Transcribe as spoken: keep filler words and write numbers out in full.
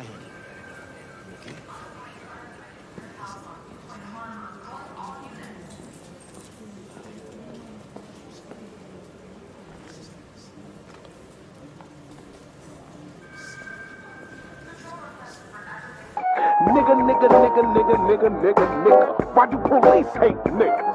tired. Okay? Nigga, nigga, nigga, nigga, nigga, nigga, nigga. Why do police hate nigga?